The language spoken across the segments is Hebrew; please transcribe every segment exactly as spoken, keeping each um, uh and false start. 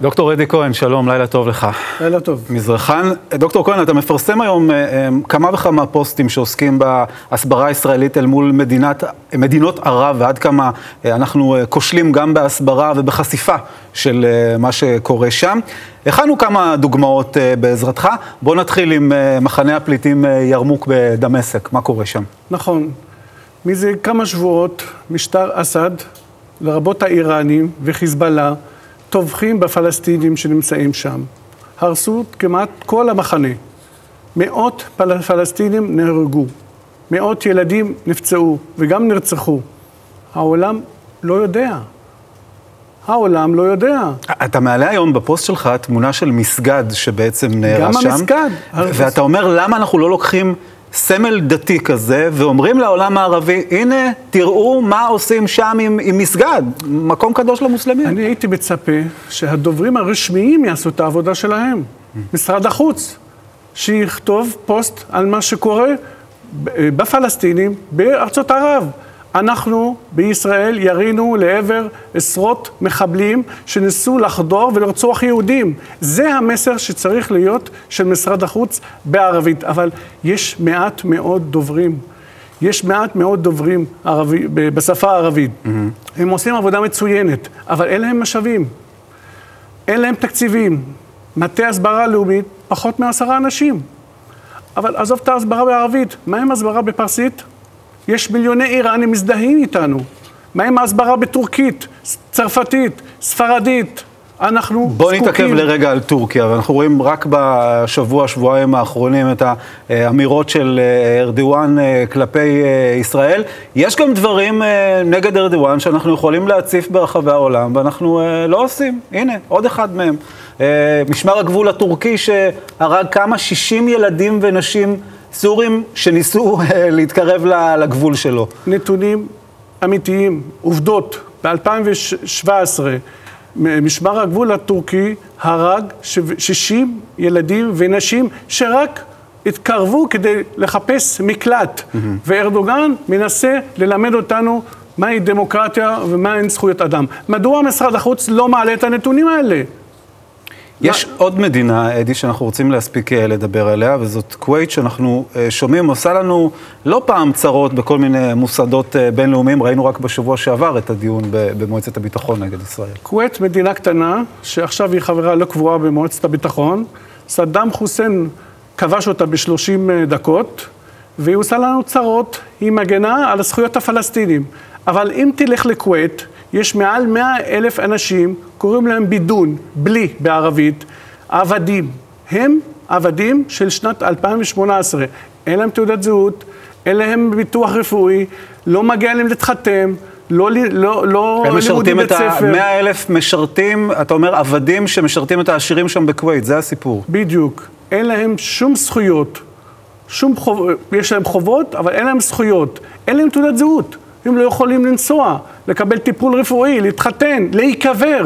דוקטור אדי כהן, שלום, לילה טוב לך. לילה טוב. מזרחן. דוקטור כהן, אתה מפרסם היום כמה וכמה פוסטים שעוסקים בהסברה הישראלית אל מול מדינת, מדינות ערב, ועד כמה אנחנו כושלים גם בהסברה ובחשיפה של מה שקורה שם. הכנו כמה דוגמאות בעזרתך. בוא נתחיל עם מחנה הפליטים ירמוק בדמשק. מה קורה שם? נכון. מזה כמה שבועות משטר אסד, לרבות האיראנים וחיזבאללה, טובחים בפלסטינים שנמצאים שם. הרסו כמעט כל המחנה. מאות פל... פלסטינים נהרגו. מאות ילדים נפצעו וגם נרצחו. העולם לא יודע. העולם לא יודע. אתה מעלה היום בפוסט שלך תמונה של מסגד שבעצם נהרס שם. גם המסגד. ואתה אומר, למה אנחנו לא לוקחים סמל דתי כזה, ואומרים לעולם הערבי, הנה, תראו מה עושים שם עם, עם מסגד, מקום קדוש למוסלמים. אני הייתי מצפה שהדוברים הרשמיים יעשו את העבודה שלהם. משרד החוץ, שיכתוב פוסט על מה שקורה בפלסטינים, בארצות ערב. אנחנו בישראל ירינו לעבר עשרות מחבלים שניסו לחדור ולרצוח יהודים. זה המסר שצריך להיות של משרד החוץ בערבית. אבל יש מעט מאוד דוברים. יש מעט מאוד דוברים ערבי, בשפה הערבית. Mm-hmm. הם עושים עבודה מצוינת, אבל אין להם משאבים. אין להם תקציבים. מטה הסברה לאומית, פחות מעשרה אנשים. אבל עזוב את ההסברה בערבית. מה עם הסברה בפרסית? יש מיליוני איראנים מזדהים איתנו. מה עם ההסברה בטורקית, צרפתית, ספרדית? אנחנו בוא זקוקים... בוא נתעכב לרגע על טורקיה, ואנחנו רואים רק בשבוע, שבועיים האחרונים את האמירות של ארדואן כלפי ישראל. יש גם דברים נגד ארדואן שאנחנו יכולים להציף ברחבי העולם, ואנחנו לא עושים. הנה, עוד אחד מהם. משמר הגבול הטורקי שהרג כמה שישים ילדים ונשים סורים שניסו להתקרב לגבול שלו. נתונים אמיתיים, עובדות. ב-אלפיים שבע עשרה משמר הגבול הטורקי הרג שישים ילדים ונשים שרק התקרבו כדי לחפש מקלט. Mm-hmm. וארדואן מנסה ללמד אותנו מהי דמוקרטיה ומהי זכויות אדם. מדוע משרד החוץ לא מעלה את הנתונים האלה? יש עוד מדינה, אדי, שאנחנו רוצים להספיק לדבר עליה, וזאת כווית שאנחנו שומעים, עושה לנו לא פעם צרות בכל מיני מוסדות בינלאומיים, ראינו רק בשבוע שעבר את הדיון במועצת הביטחון נגד ישראל. כווית מדינה קטנה, שעכשיו היא חברה לא קבועה במועצת הביטחון, סדאם חוסיין כבש אותה ב-שלושים דקות, והיא עושה לנו צרות, היא מגנה על הזכויות הפלסטינים. אבל אם תלך לכווית, יש מעל מאה אלף אנשים, קוראים להם בידון, בלי בערבית, עבדים. הם עבדים של שנת אלפיים שמונה עשרה. אין להם תעודת זהות, אין להם ביטוח רפואי, לא מגיע להם להתחתם, לא, לא, לא לימודים בית ספר. מאה אלף משרתים, אתה אומר, עבדים שמשרתים את העשירים שם בכווית, זה הסיפור. בדיוק. אין להם שום זכויות. שום חוב... יש להם חובות, אבל אין להם זכויות. אין להם תעודת זהות. הם לא יכולים לנסוע, לקבל טיפול רפואי, להתחתן, להיקבר.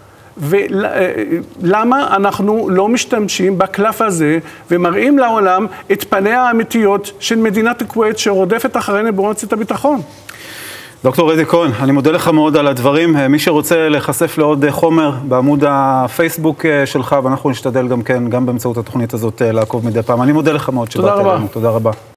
ולמה אנחנו לא משתמשים בקלף הזה ומראים לעולם את פניה האמיתיות של מדינת הכווית שרודפת אחרינו במועצת הביטחון? דוקטור אדי כהן, אני מודה לך מאוד על הדברים. מי שרוצה להיחשף לעוד חומר בעמוד הפייסבוק שלך, ואנחנו נשתדל גם כן, גם באמצעות התוכנית הזאת, לעקוב מדי פעם. אני מודה לך מאוד שבאת אלינו. תודה רבה.